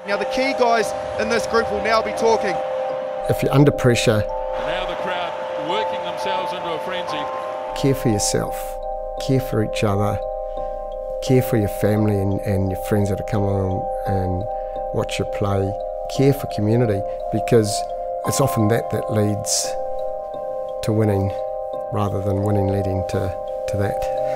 Now the key guys in this group will now be talking. If you're under pressure, And now the crowd working themselves into a frenzy. care for yourself, care for each other, care for your family and your friends that are coming along and watch you play, care for community, because it's often that leads to winning rather than winning leading to that.